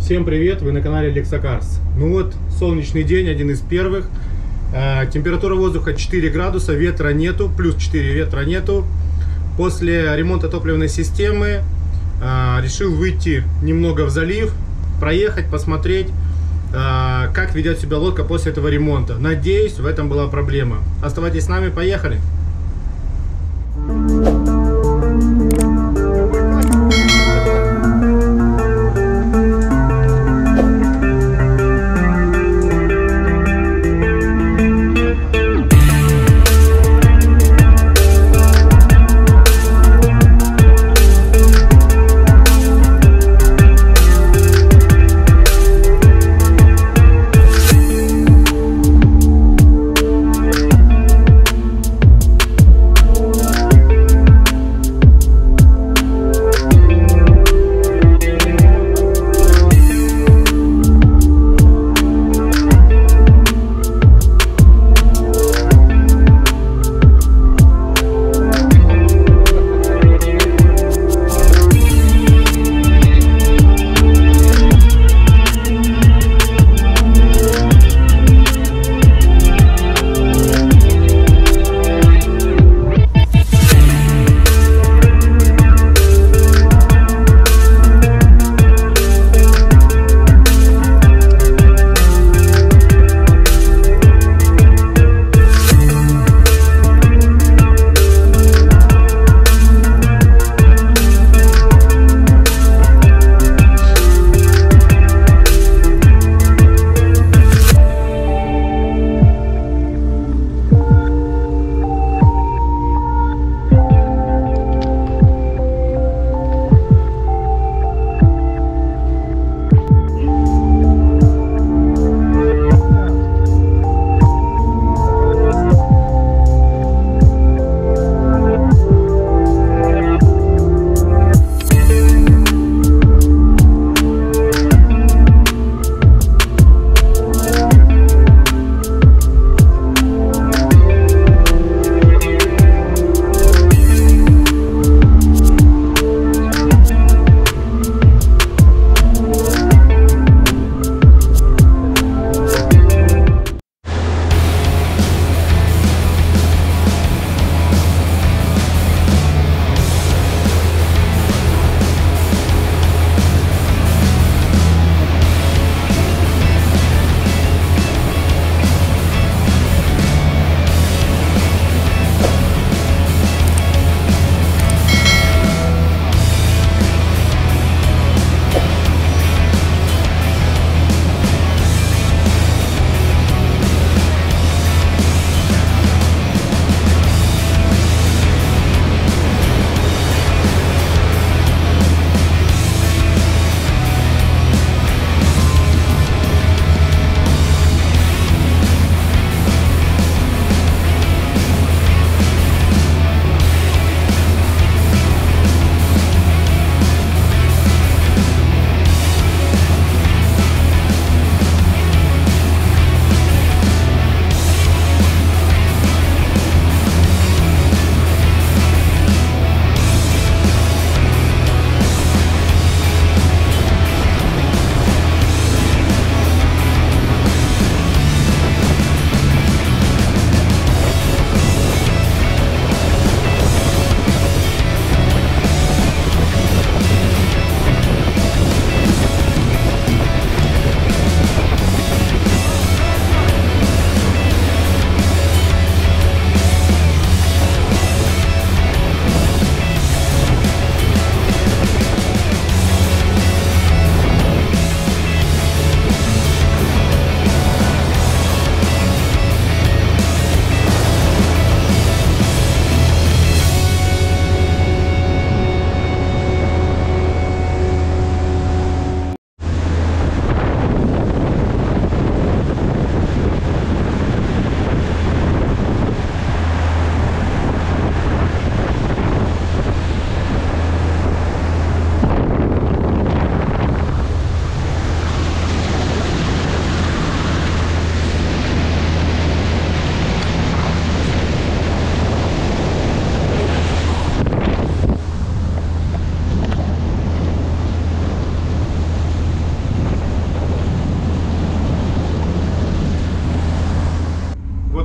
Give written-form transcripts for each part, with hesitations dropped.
Всем привет, вы на канале Lexacars. Ну вот, солнечный день, один из первых. Температура воздуха 4 градуса, ветра нету, плюс 4 ветра нету. После ремонта топливной системы решил выйти немного в залив, проехать, посмотреть, как ведет себя лодка после этого ремонта. Надеюсь, в этом была проблема. Оставайтесь с нами, поехали!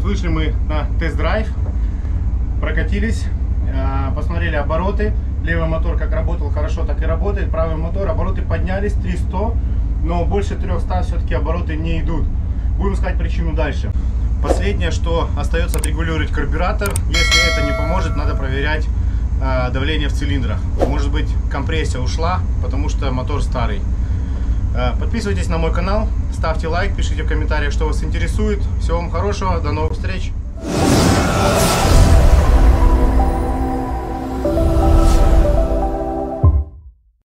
вышли мы на тест-драйв, прокатились, посмотрели обороты. Левый мотор как работал хорошо, так и работает. Правый мотор, обороты поднялись, 300, но больше 300 все-таки обороты не идут. Будем искать причину дальше. Последнее, что остается, отрегулировать карбюратор. Если это не поможет, надо проверять давление в цилиндрах. Может быть, компрессия ушла, потому что мотор старый. Подписывайтесь на мой канал, ставьте лайк, пишите в комментариях, что вас интересует. Всего вам хорошего, до новых встреч!